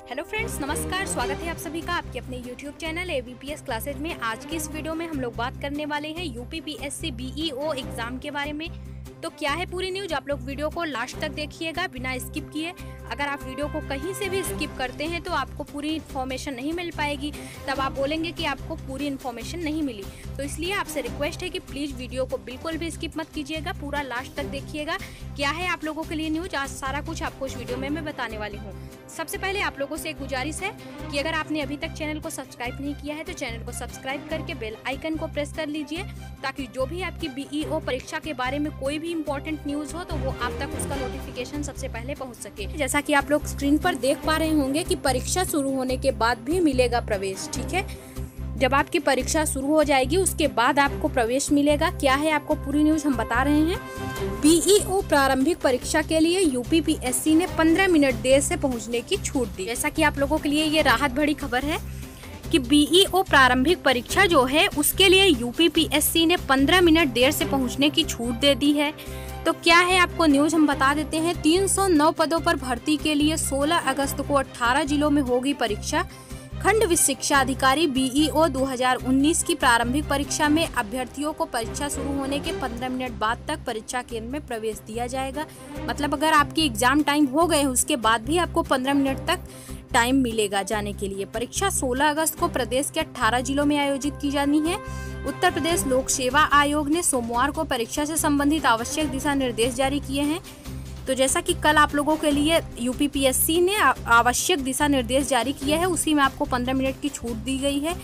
Hello friends, नमस्कार। स्वागत है आप सभी का आपके अपने यूट्यूब चैनल ABPS क्लासेज में। आज की इस वीडियो में हम लोग बात करने वाले हैं UPPSC BEO एग्जाम के बारे में। तो क्या है पूरी न्यूज, आप लोग वीडियो को लास्ट तक देखिएगा बिना स्किप किए। अगर आप वीडियो को कहीं से भी स्किप करते हैं तो आपको पूरी इन्फॉर्मेशन नहीं मिल पाएगी, तब आप बोलेंगे कि आपको पूरी इन्फॉर्मेशन नहीं मिली। तो इसलिए आपसे रिक्वेस्ट है कि प्लीज़ वीडियो को बिल्कुल भी स्किप मत कीजिएगा, पूरा लास्ट तक देखिएगा। क्या है आप लोगों के लिए न्यूज, आज सारा कुछ आपको इस वीडियो में मैं बताने वाली हूँ। सबसे पहले आप लोगों से एक गुजारिश है कि अगर आपने अभी तक चैनल को सब्सक्राइब नहीं किया है तो चैनल को सब्सक्राइब करके बेल आइकन को प्रेस कर लीजिए, ताकि जो भी आपकी BEO परीक्षा के बारे में कोई भी इम्पोर्टेंट न्यूज़ हो तो वो आप तक उसका नोटिफिकेशन सबसे पहले पहुंच सके। जैसा कि आप लोग स्क्रीन पर देख पा रहे होंगे कि परीक्षा शुरू होने के बाद भी मिलेगा प्रवेश। ठीक है, जब आपकी परीक्षा शुरू हो जाएगी उसके बाद आपको प्रवेश मिलेगा। क्या है आपको पूरी न्यूज हम बता रहे हैं। BEO प्रारंभिक परीक्षा के लिए UPPSC ने 15 मिनट देर से पहुंचने की छूट दी। जैसा कि आप लोगों के लिए ये राहत भरी खबर है कि BEO प्रारंभिक परीक्षा जो है उसके लिए UPPSC ने 15 मिनट देर से पहुंचने की छूट दे दी है। तो क्या है आपको न्यूज हम बता देते हैं। 309 पदों पर भर्ती के लिए 16 अगस्त को 18 जिलों में होगी परीक्षा। खंड शिक्षा अधिकारी BEO 2019 की प्रारंभिक परीक्षा में अभ्यर्थियों को परीक्षा शुरू होने के 15 मिनट बाद तक परीक्षा केंद्र में प्रवेश दिया जाएगा। मतलब अगर आपकी एग्जाम टाइम हो गए उसके बाद भी आपको 15 मिनट तक टाइम मिलेगा जाने के लिए। परीक्षा 16 अगस्त को प्रदेश के 18 जिलों में आयोजित की जानी है। उत्तर प्रदेश लोक सेवा आयोग ने सोमवार को परीक्षा से संबंधित आवश्यक दिशा निर्देश जारी किए हैं। तो जैसा कि कल आप लोगों के लिए UPPSC ने आवश्यक दिशा निर्देश जारी किया है, उसी में आपको 15 मिनट की छूट दी गई है।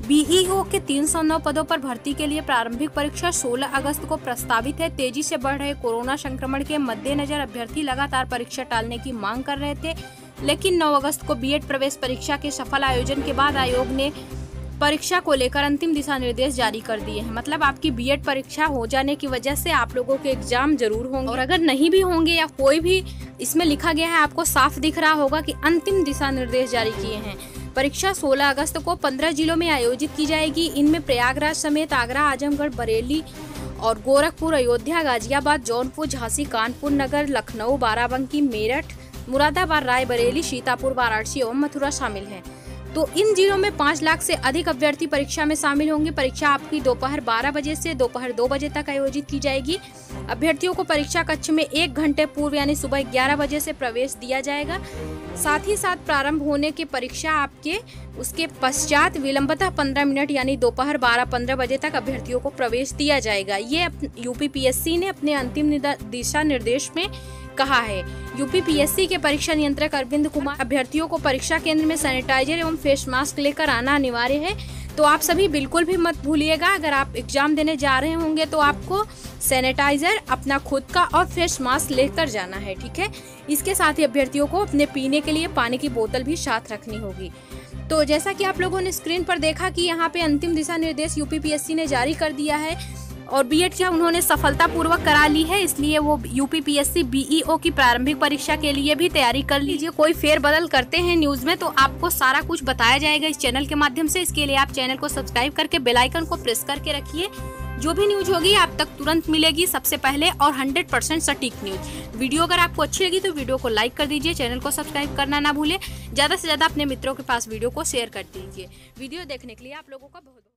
BEO के 309 पदों पर भर्ती के लिए प्रारंभिक परीक्षा 16 अगस्त को प्रस्तावित है। तेजी से बढ़ रहे कोरोना संक्रमण के मद्देनजर अभ्यर्थी लगातार परीक्षा टालने की मांग कर रहे थे, लेकिन 9 अगस्त को B.Ed प्रवेश परीक्षा के सफल आयोजन के बाद आयोग ने परीक्षा को लेकर अंतिम दिशा निर्देश जारी कर दिए हैं। मतलब आपकी B.Ed परीक्षा हो जाने की वजह से आप लोगों के एग्जाम जरूर होंगे, और अगर नहीं भी होंगे या कोई भी इसमें लिखा गया है आपको साफ दिख रहा होगा कि अंतिम दिशा निर्देश जारी किए हैं। परीक्षा 16 अगस्त को 15 जिलों में आयोजित की जाएगी। इनमें प्रयागराज समेत आगरा, आजमगढ़, बरेली और गोरखपुर, अयोध्या, गाजियाबाद, जौनपुर, झांसी, कानपुर नगर, लखनऊ, बाराबंकी, मेरठ, मुरादाबाद, रायबरेली, सीतापुर, वाराणसी एवं मथुरा शामिल हैं। तो इन जिलों में 5 लाख से अधिक अभ्यर्थी परीक्षा में शामिल होंगे। परीक्षा आपकी दोपहर 12 बजे से दोपहर 2 बजे तक आयोजित की जाएगी। अभ्यर्थियों को परीक्षा कक्ष में 1 घंटे पूर्व यानी सुबह 11 बजे से प्रवेश दिया जाएगा। साथ ही साथ प्रारंभ होने की परीक्षा आपके उसके पश्चात विलंबतः 15 मिनट यानी दोपहर 12-15 बजे तक अभ्यर्थियों को प्रवेश दिया जाएगा। ये UPPSC ने अपने अंतिम दिशा निर्देश में कहा है। UPPSC के परीक्षा नियंत्रक अरविंद कुमार अभ्यर्थियों को परीक्षा केंद्र में सैनिटाइजर एवं फेस मास्क लेकर आना अनिवार्य है। तो आप सभी बिल्कुल भी मत भूलिएगा, अगर आप एग्जाम देने जा रहे होंगे तो आपको सैनिटाइजर अपना खुद का और फेस मास्क लेकर जाना है। ठीक है, इसके साथ ही अभ्यर्थियों को अपने पीने के लिए पानी की बोतल भी साथ रखनी होगी। तो जैसा कि आप लोगों ने स्क्रीन पर देखा कि यहाँ पे अंतिम दिशा निर्देश UPPSC ने जारी कर दिया है, और B.Ed क्या उन्होंने सफलतापूर्वक करा ली है, इसलिए वो UPPSC BEO की प्रारंभिक परीक्षा के लिए भी तैयारी कर लीजिए। कोई फेर बदल करते हैं न्यूज में तो आपको सारा कुछ बताया जाएगा इस चैनल के माध्यम से। इसके लिए आप चैनल को सब्सक्राइब करके बेल आइकन को प्रेस करके रखिए। जो भी न्यूज होगी आप तक तुरंत मिलेगी सबसे पहले, और 100% सटीक न्यूज। वीडियो अगर आपको अच्छी लगी तो वीडियो को लाइक कर दीजिए, चैनल को सब्सक्राइब करना ना भूले। ज्यादा से ज्यादा अपने मित्रों के पास वीडियो को शेयर कर दीजिए। वीडियो देखने के लिए आप लोगों का बहुत